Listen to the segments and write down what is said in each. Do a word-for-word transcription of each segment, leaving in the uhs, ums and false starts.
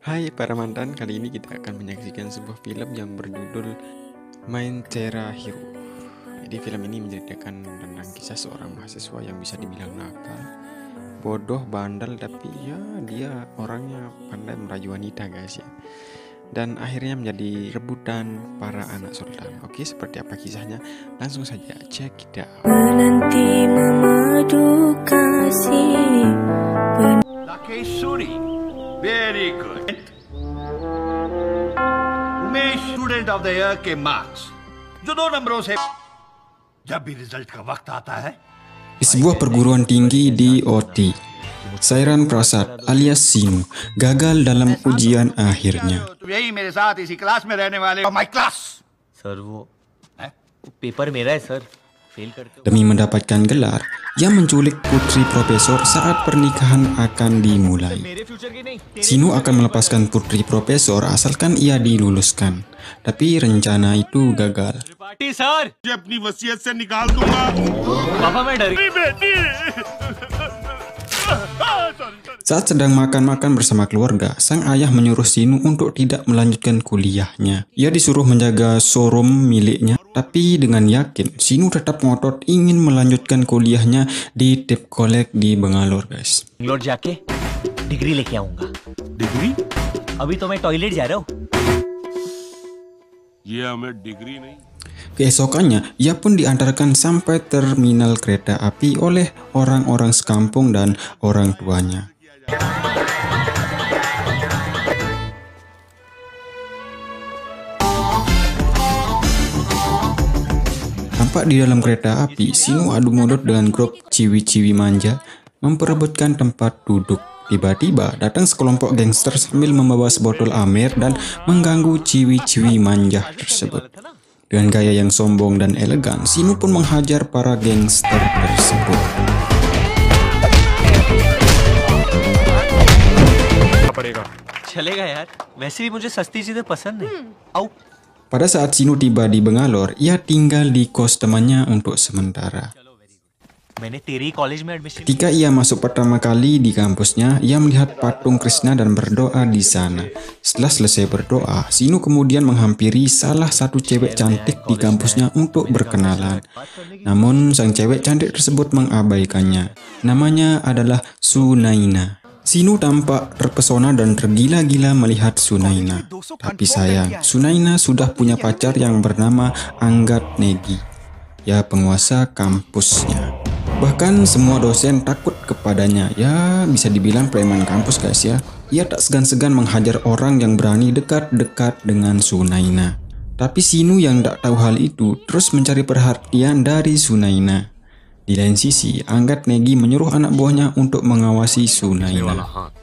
Hai para mantan, kali ini kita akan menyaksikan sebuah film yang berjudul Main Cera Hero. Jadi film ini menceritakan tentang kisah seorang mahasiswa yang bisa dibilang nakal, bodoh, bandel, tapi ya dia orangnya pandai merayu wanita guys ya. Dan akhirnya menjadi rebutan para anak sultan. Oke, seperti apa kisahnya? Langsung saja check it out. Menanti memadu kasih. Lakeshuri, very good. Umesh student of the year के marks जो दो नंबरों से जब भी रिजल्ट का वक्त आता है Di sebuah perguruan tinggi di O T, Sairan Prasad alias Sinu gagal dalam ujian akhirnya. तुम यही मेरे साथ इसी क्लास में रहने वाले हो माय क्लास सर वो पेपर मेरा है सर फेल करते Demi mendapatkan gelar, ia menculik putri profesor saat pernikahan akan dimulai. मेरे फ्यूचर की नहीं Sinu akan melepaskan putri profesor asalkan ia diluluskan, tapi rencana itu gagal. Party sir अपनी वसीयत से निकाल दूंगा पापा मैं डर गई Saat sedang makan-makan bersama keluarga, sang ayah menyuruh Sinu untuk tidak melanjutkan kuliahnya. Ia disuruh menjaga showroom miliknya, tapi dengan yakin Sinu tetap ngotot ingin melanjutkan kuliahnya di Tip College di Bangalore, guys. Bangalore जाके डिग्री लेके आऊंगा डिग्री अभी तो मैं टॉयलेट जा रहा हूँ ये हमें डिग्री नहीं Keesokannya, ia pun diantarkan sampai terminal kereta api oleh orang-orang sekampung dan orang tuanya. Tampak di dalam kereta api, Sinu adu mulut dengan grup ciwi-ciwi manja memperebutkan tempat duduk. Tiba-tiba datang sekelompok gangster sambil membawa sebotol amer dan mengganggu ciwi-ciwi manja tersebut. Dengan gaya yang sombong dan elegan, Sinu pun menghajar para gangster tersebut. चलेगा यार वैसे भी मुझे सस्ती चीजें पसंद है आओ Pada saat Sinu tiba di Bangalore, ia tinggal di kos temannya untuk sementara. मैंने तेरी कॉलेज में admission Ketika ia masuk pertama kali di kampusnya, ia melihat patung Krishna dan berdoa di sana. Setelah selesai berdoa, Sinu kemudian menghampiri salah satu cewek cantik di kampusnya untuk berkenalan. Namun, sang cewek cantik tersebut mengabaikannya. Namanya adalah Sunaina. Sinu tampak terpesona dan tergila-gila melihat Sunaina. Tapi sayang, Sunaina sudah punya pacar yang bernama Anggat Negi, ya penguasa kampusnya. Bahkan semua dosen takut kepadanya. Ya, bisa dibilang preman kampus guys ya. Ia tak segan-segan menghajar orang yang berani dekat-dekat dengan Sunaina. Tapi Sinu yang tak tahu hal itu terus mencari perhatian dari Sunaina. Di lain sisi, Anggat Negi menyuruh anak buahnya untuk mengawasi Sunaina.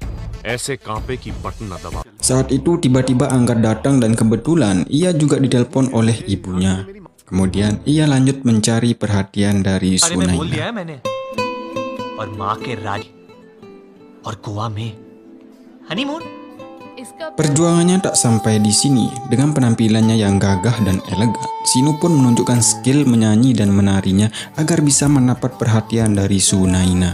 Saat itu tiba-tiba Anggat datang dan kebetulan ia juga ditelepon oleh ibunya. Kemudian ia lanjut mencari perhatian dari अरे मैं बोल दिया Sunaina. है मैंने और माँ के राज और गोवा में honeymoon Perjuangannya tak sampai di sini. Dengan penampilannya yang gagah dan elegan, Sinu pun menunjukkan skill menyanyi dan menarinya agar bisa mendapat perhatian dari Sunaina.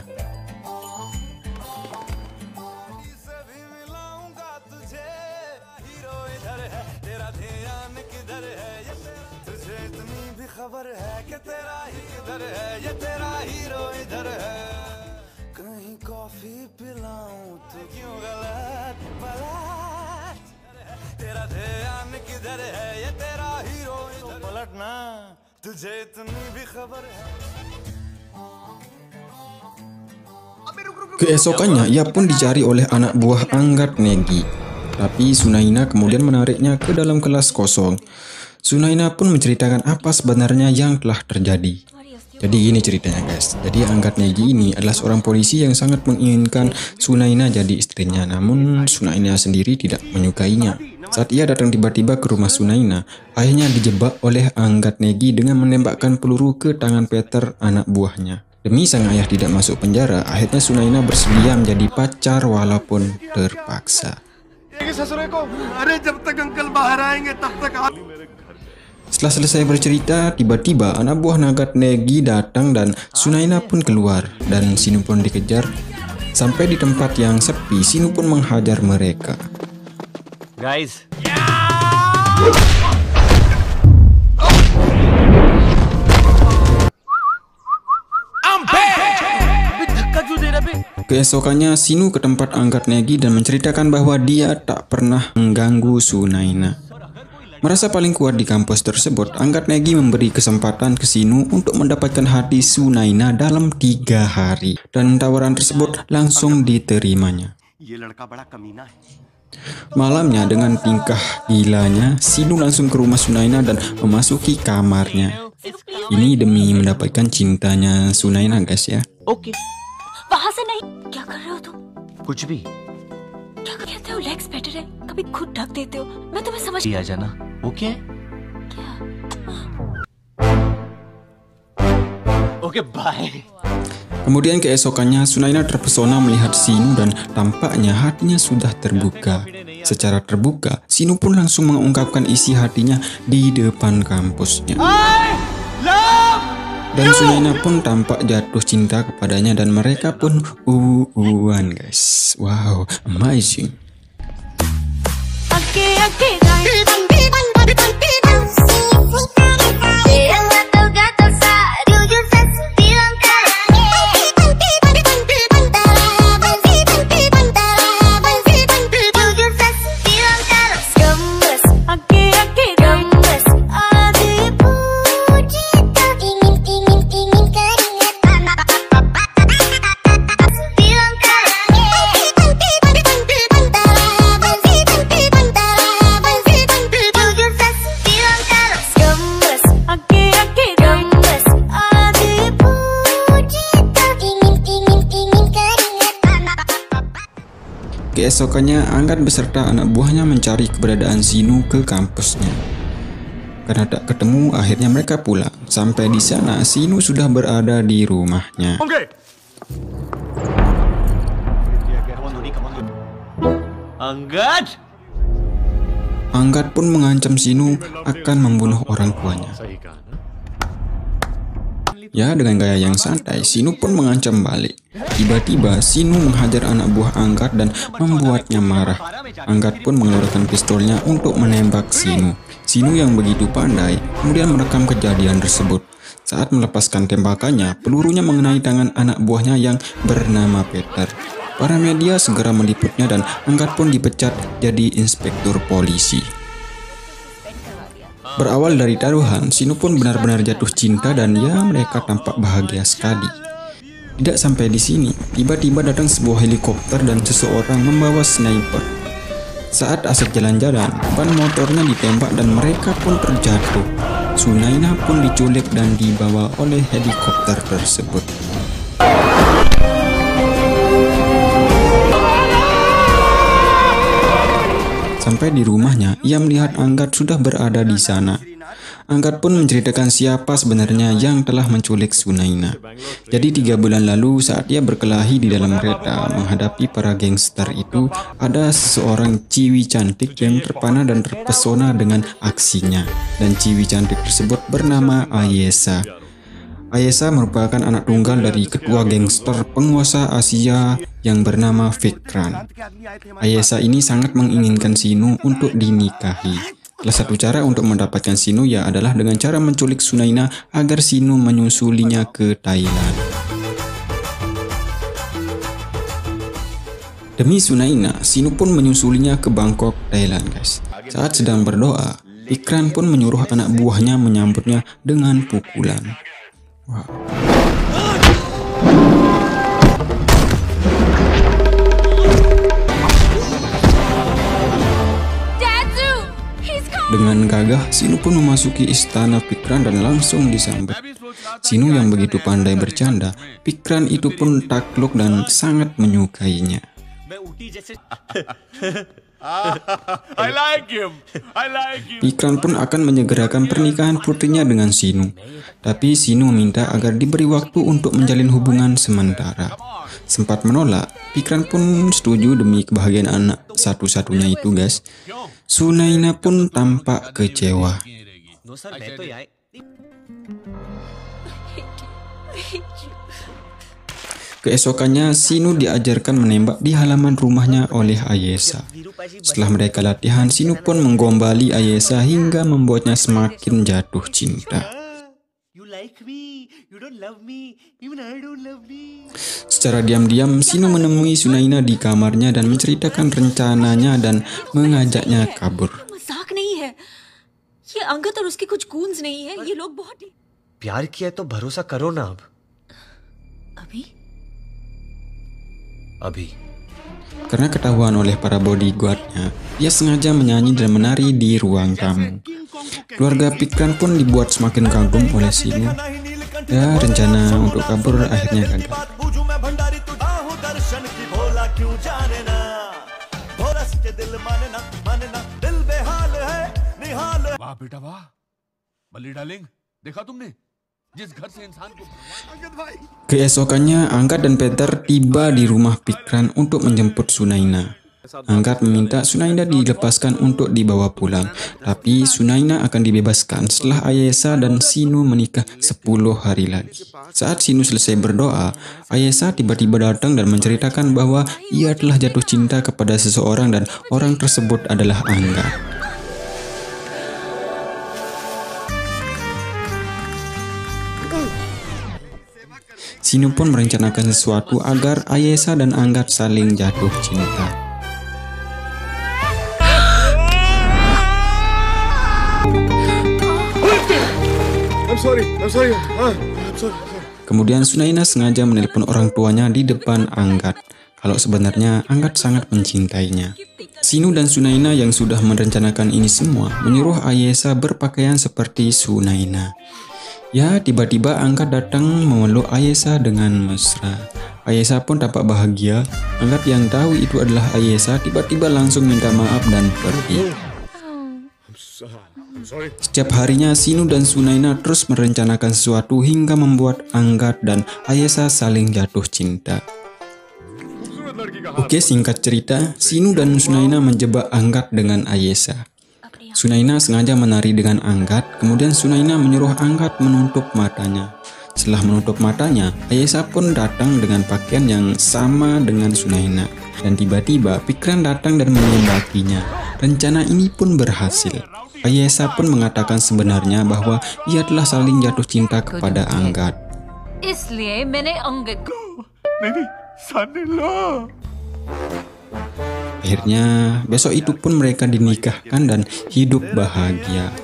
Keesokannya, ia pun dicari oleh anak buah Anggat Negi. Tapi Sunaina kemudian menariknya ke dalam kelas kosong. Sunaina pun menceritakan apa sebenarnya yang telah terjadi. Jadi gini ceritanya guys. Jadi Anggat Negi ini adalah seorang polisi yang sangat menginginkan Sunaina jadi istrinya. Namun Sunaina sendiri tidak menyukainya. Saat ia datang tiba-tiba ke rumah Sunaina, ayahnya dijebak oleh Anggat Negi dengan menembakkan peluru ke tangan Peter, anak buahnya. Demi sang ayah tidak masuk penjara, akhirnya Sunaina bersedia menjadi pacar walaupun terpaksa. Setelah selesai bercerita, tiba-tiba anak buah Anggat Negi datang dan Sunaina pun keluar dan Sinu pun dikejar. Sampai di tempat yang sepi, Sinu pun menghajar mereka. Guys. Keesokannya Shinu ke tempat Angkat Negi dan menceritakan bahwa dia tak pernah mengganggu Sunaina. Merasa paling kuat di kampus tersebut, Angkat Negi memberi kesempatan ke Shinu untuk mendapatkan hati Sunaina dalam tiga hari. Dan tawaran tersebut langsung diterimanya. Malamnya dengan tingkah gilanya, Shinu langsung ke rumah Sunaina dan memasuki kamarnya. Ini demi mendapatkan cintanya Sunaina guys ya. Oke. वहाँ से नहीं क्या कर रहे हो तुम? कुछ भी क्या कहते हो लेग्स बेटर है कभी खुद ढक देते हो मैं तुम्हें समझ आ जाना ओके क्या okay bye. Kemudian keesokannya Sunaina terpesona melihat Shinu dan tampaknya hatinya sudah terbuka. Secara terbuka, Shinu pun langsung mengungkapkan isi hatinya di depan kampusnya. Dan Sunaina pun tampak jatuh cinta kepadanya dan mereka pun uh-uhan guys. Wow, amazing. Keesokannya, Angkat beserta anak buahnya mencari keberadaan Shinu ke kampusnya. Karena tak ketemu, akhirnya mereka pulang. Sampai di sana, Shinu sudah berada di rumahnya. Angkat! Angkat pun mengancam Shinu akan membunuh orang tuanya. Ya, dengan gaya yang santai, Shinu pun mengancam balik. Tiba-tiba, Shinu menghajar anak buah Angkat dan membuatnya marah. Angkat pun mengeluarkan pistolnya untuk menembak Shinu. Shinu yang begitu pandai kemudian merekam kejadian tersebut. Saat melepaskan tembakannya, pelurunya mengenai tangan anak buahnya yang bernama Peter. Para media segera meliputnya dan Angkat pun dipecat jadi inspektur polisi. Berawal dari taruhan, Shinu pun benar-benar jatuh cinta dan ya mereka tampak bahagia sekali. Tidak sampai di sini, tiba-tiba datang sebuah helikopter dan seseorang membawa sniper. Saat asik jalan-jalan, ban motornya ditembak dan mereka pun terjatuh. Sunaina pun diculik dan dibawa oleh helikopter tersebut. Sampai di rumahnya, ia melihat Angkat sudah berada di sana. Angkat pun menceritakan siapa sebenarnya yang telah menculik Sunaina. Jadi tiga bulan lalu saat ia berkelahi di dalam kereta menghadapi para gangster itu, ada seseorang ciwi cantik yang terpana dan terpesona dengan aksinya. Dan ciwi cantik tersebut bernama Ayesa. Ayesa merupakan anak tunggal dari ketua gangster penguasa Asia yang bernama Vikran. Ayesa ini sangat menginginkan Shinu untuk dinikahi. Salah satu cara untuk mendapatkan Shinu ya adalah dengan cara menculik Sunaina agar Shinu menyusulinya ke Thailand. Demi Sunaina, Shinu pun menyusulinya ke Bangkok, Thailand guys. Saat sedang berdoa, Vikran pun menyuruh anak buahnya menyambutnya dengan pukulan. Wow. Dengan gagah, Shinu pun memasuki istana Vikran dan langsung disambut. Shinu yang begitu pandai bercanda, Vikran itu pun takluk dan sangat menyukainya. I like him. I like him. Vikran pun akan menyegerakan pernikahan putrinya dengan Shinu. Tapi Shinu meminta agar diberi waktu untuk menjalin hubungan sementara. Sempat menolak, Vikran pun setuju demi kebahagiaan anak satu-satunya itu guys. Sunaina pun tampak kecewa. Keesokannya, Sinu diajarkan menembak di halaman rumahnya oleh Ayesha. Setelah mereka latihan, Sinu pun menggombali Ayesha hingga membuatnya semakin jatuh cinta. Secara diam-diam, Sinu menemui Sunaina di kamarnya dan menceritakan rencananya dan mengajaknya kabur. मजाक नहीं है ये अंगद और उसके कुछ गूंज नहीं है ये लोग बहुत प्यार किया तो भरोसा करो ना अब अभी अभी Karena ketahuan oleh para bodyguardnya, ia sengaja menyanyi dan menari di ruang tamu. Keluarga Pikran pun dibuat semakin kagum oleh Sinu. Ya, rencana untuk kabur akhirnya gagal. वाह बेटा वाह बल्ली डार्लिंग देखा तुमने जिस घर से इंसान को अंगद भाई Keesokannya, Angkat dan Peter tiba di rumah Pikran untuk menjemput Sunaina. Angkat meminta Sunaina dilepaskan untuk dibawa pulang, tapi Sunaina akan dibebaskan setelah Ayesha dan Sinu menikah sepuluh hari lagi. Saat Sinu selesai berdoa, Ayesha tiba-tiba datang dan menceritakan bahwa ia telah jatuh cinta kepada seseorang dan orang tersebut adalah Angkat. Sinu pun merencanakan sesuatu agar Ayesha dan Angkat saling jatuh cinta. I'm sorry, I'm sorry. Ah, I'm sorry, sorry. Kemudian Sunaina sengaja menelpon orang tuanya di depan Angkat, kalau sebenarnya Angkat sangat mencintainya. Sinu dan Sunaina yang sudah merencanakan ini semua menyuruh Ayesha berpakaian seperti Sunaina. Ya, tiba-tiba Angkat datang memeluk Ayesha dengan mesra. Ayesha pun tampak bahagia. Angkat yang tahu itu adalah Ayesha tiba-tiba langsung minta maaf dan pergi. Setiap harinya Sinu dan Sunaina terus merencanakan sesuatu hingga membuat Angkat dan Ayesha saling jatuh cinta. Oke, singkat cerita, Sinu dan Sunaina menjebak Angkat dengan Ayesha. Sunaina sengaja menari dengan Angkat, kemudian Sunaina menyuruh Angkat menutup matanya. Setelah menutup matanya, Ayesha pun datang dengan pakaian yang sama dengan Sunaina. Dan tiba-tiba Pikran datang dan menembakinya. Rencana ini pun berhasil. Ayesha pun mengatakan sebenarnya bahwa ia telah saling jatuh cinta kepada Angkat. इसलिए मैंने अंगद को नहीं son-in-law. Akhirnya, besok itu pun mereka dinikahkan dan hidup bahagia.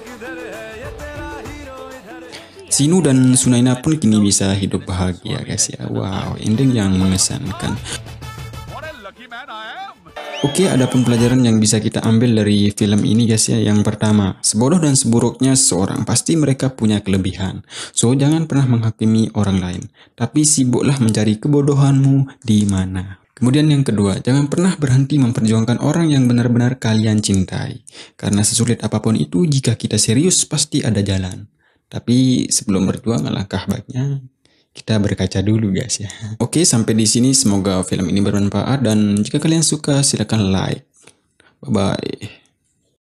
Sinu dan Sunaina pun kini bisa hidup bahagia, guys ya. Wow, ending yang mengesankan. Oke, ada pun pelajaran yang bisa kita ambil dari film ini, guys ya. Yang pertama, sebodoh dan seburuknya seseorang, pasti mereka punya kelebihan. So, jangan pernah menghakimi orang lain, tapi sibuklah mencari kebodohanmu di mana. Kemudian yang kedua, jangan pernah berhenti memperjuangkan orang yang benar-benar kalian cintai. Karena sesulit apapun itu, jika kita serius pasti ada jalan. Tapi sebelum berjuang, alangkah baiknya kita berkaca dulu, guys ya. Oke, sampai di sini semoga film ini bermanfaat dan jika kalian suka silakan like. Bye bye.